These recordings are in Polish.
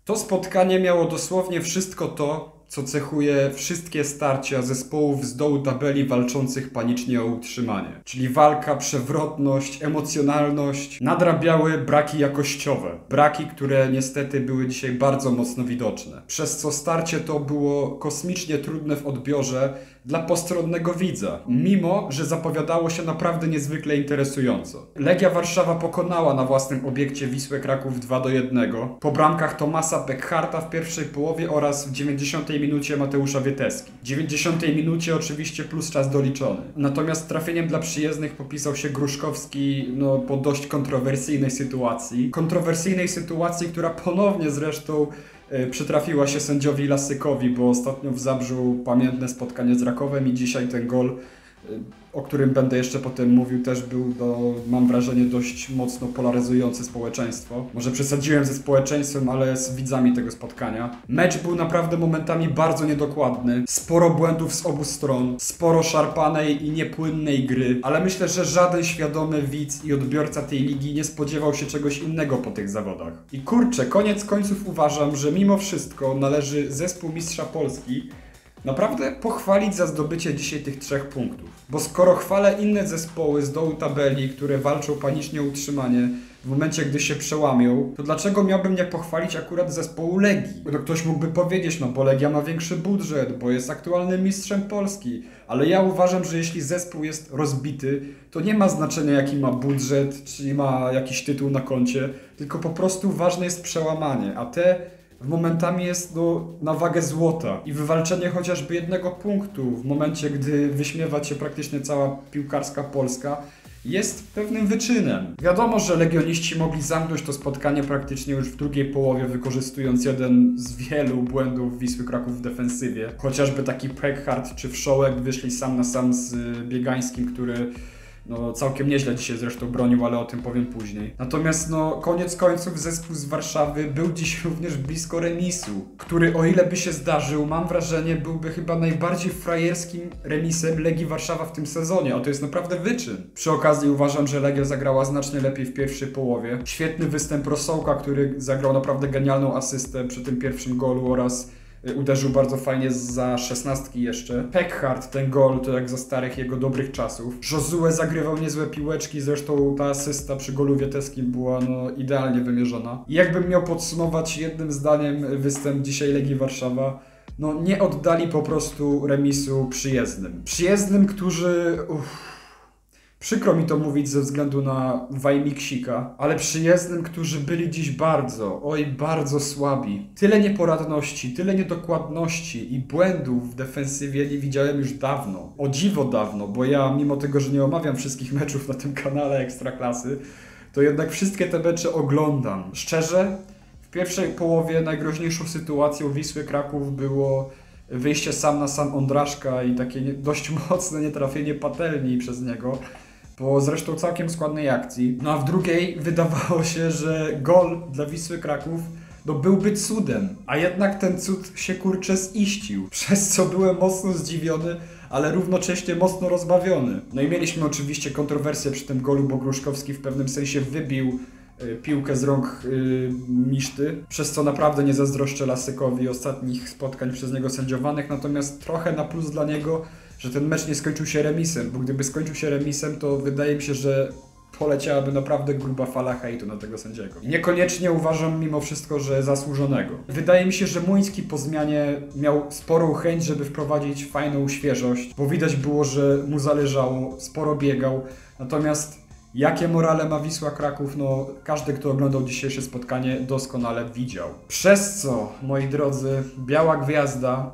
To spotkanie miało dosłownie wszystko to, co cechuje wszystkie starcia zespołów z dołu tabeli walczących panicznie o utrzymanie. Czyli walka, przewrotność, emocjonalność, nadrabiały braki jakościowe. Braki, które niestety były dzisiaj bardzo mocno widoczne. Przez co starcie to było kosmicznie trudne w odbiorze dla postronnego widza, mimo że zapowiadało się naprawdę niezwykle interesująco. Legia Warszawa pokonała na własnym obiekcie Wisłę Kraków 2-1 po bramkach Tomasa Pekharta w pierwszej połowie oraz w 90 minucie Mateusza Wieteski. W 90 minucie oczywiście plus czas doliczony. Natomiast trafieniem dla przyjezdnych popisał się Gruszkowski po dość kontrowersyjnej sytuacji. Kontrowersyjnej sytuacji, która ponownie zresztą przytrafiła się sędziowi Lasykowi, bo ostatnio w Zabrzu pamiętne spotkanie z Rakowem i dzisiaj ten gol, o którym będę jeszcze potem mówił, też był, mam wrażenie, dość mocno polaryzujący społeczeństwo. Może przesadziłem ze społeczeństwem, ale z widzami tego spotkania. Mecz był naprawdę momentami bardzo niedokładny. Sporo błędów z obu stron, sporo szarpanej i niepłynnej gry, ale myślę, że żaden świadomy widz i odbiorca tej ligi nie spodziewał się czegoś innego po tych zawodach. I kurczę, koniec końców uważam, że mimo wszystko należy zespół Mistrza Polski naprawdę pochwalić za zdobycie dzisiaj tych 3 punktów. Bo skoro chwalę inne zespoły z dołu tabeli, które walczą panicznie o utrzymanie, w momencie, gdy się przełamią, to dlaczego miałbym nie pochwalić akurat zespołu Legii? Ktoś mógłby powiedzieć, bo Legia ma większy budżet, bo jest aktualnym mistrzem Polski. Ale ja uważam, że jeśli zespół jest rozbity, to nie ma znaczenia, jaki ma budżet, czy ma jakiś tytuł na koncie, tylko po prostu ważne jest przełamanie, a momentami jest na wagę złota i wywalczenie chociażby 1 punktu w momencie, gdy wyśmiewa cię praktycznie cała piłkarska Polska, jest pewnym wyczynem. Wiadomo, że legioniści mogli zamknąć to spotkanie praktycznie już w drugiej połowie, wykorzystując jeden z wielu błędów Wisły Kraków w defensywie. Chociażby taki Pekhart czy Wszołek wyszli sam na sam z Biegańskim, który całkiem nieźle dzisiaj zresztą bronił, ale o tym powiem później. Natomiast koniec końców zespół z Warszawy był dziś również blisko remisu, który o ile by się zdarzył, mam wrażenie, byłby chyba najbardziej frajerskim remisem Legii Warszawa w tym sezonie, a to jest naprawdę wyczyn. Przy okazji uważam, że Legia zagrała znacznie lepiej w pierwszej połowie. Świetny występ Rosołka, który zagrał naprawdę genialną asystę przy tym pierwszym golu oraz uderzył bardzo fajnie za 16 jeszcze. Pekhart, ten gol to jak za starych jego dobrych czasów. Josue zagrywał niezłe piłeczki, zresztą ta asysta przy golu wieteskim była idealnie wymierzona. I jakbym miał podsumować jednym zdaniem występ dzisiaj Legii Warszawa, nie oddali po prostu remisu przyjezdnym. Przyjezdnym, którzy... Przykro mi to mówić ze względu na Wajmiksika, ale przyjezdnym, którzy byli dziś bardzo słabi. Tyle nieporadności, tyle niedokładności i błędów w defensywie nie widziałem już dawno. O dziwo dawno, bo ja mimo tego, że nie omawiam wszystkich meczów na tym kanale Ekstraklasy, to jednak wszystkie te mecze oglądam. Szczerze, w pierwszej połowie najgroźniejszą sytuacją Wisły Kraków było wyjście sam na sam Ondraszka i takie dość mocne nietrafienie patelni przez niego, po zresztą całkiem składnej akcji. A w drugiej wydawało się, że gol dla Wisły Kraków byłby cudem, a jednak ten cud się ziścił, przez co byłem mocno zdziwiony, ale równocześnie mocno rozbawiony. I mieliśmy oczywiście kontrowersję przy tym golu, bo Gruszkowski w pewnym sensie wybił piłkę z rąk Miszty, przez co naprawdę nie zazdroszczę Lasykowi ostatnich spotkań przez niego sędziowanych, natomiast trochę na plus dla niego, że ten mecz nie skończył się remisem, bo gdyby skończył się remisem, to wydaje mi się, że poleciałaby naprawdę gruba fala hejtu na tego sędziego. I niekoniecznie uważam mimo wszystko, że zasłużonego. Wydaje mi się, że Muński po zmianie miał sporą chęć, żeby wprowadzić fajną świeżość, bo widać było, że mu zależało, sporo biegał, natomiast jakie morale ma Wisła Kraków, każdy, kto oglądał dzisiejsze spotkanie, doskonale widział. Przez co, moi drodzy, Biała Gwiazda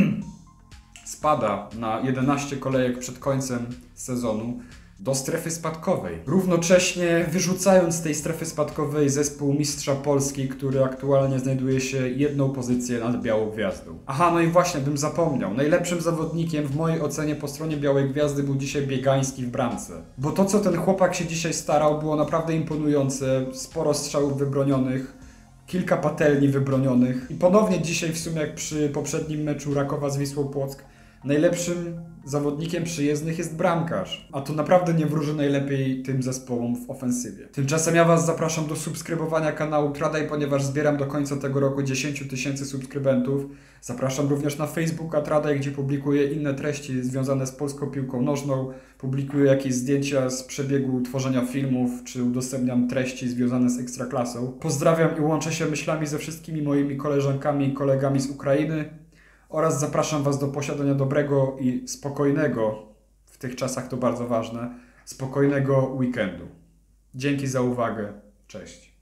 spada na 11 kolejek przed końcem sezonu do strefy spadkowej. Równocześnie wyrzucając z tej strefy spadkowej zespół Mistrza Polski, który aktualnie znajduje się 1 pozycję nad Białą Gwiazdą. Aha, i właśnie bym zapomniał. Najlepszym zawodnikiem w mojej ocenie po stronie Białej Gwiazdy był dzisiaj Biegański w bramce. Bo to, co ten chłopak się dzisiaj starał, było naprawdę imponujące. Sporo strzałów wybronionych, kilka patelni wybronionych. I ponownie dzisiaj w sumie jak przy poprzednim meczu Rakowa z Wisłą Płock Najlepszym zawodnikiem przyjezdnych jest bramkarz, a to naprawdę nie wróży najlepiej tym zespołom w ofensywie. Tymczasem ja Was zapraszam do subskrybowania kanału Tradaj, ponieważ zbieram do końca tego roku 10 000 subskrybentów. Zapraszam również na Facebooka Tradaj, gdzie publikuję inne treści związane z polską piłką nożną. Publikuję jakieś zdjęcia z przebiegu tworzenia filmów, czy udostępniam treści związane z Ekstraklasą. Pozdrawiam i łączę się myślami ze wszystkimi moimi koleżankami i kolegami z Ukrainy. Oraz zapraszam Was do posiadania dobrego i spokojnego, w tych czasach to bardzo ważne, spokojnego weekendu. Dzięki za uwagę. Cześć.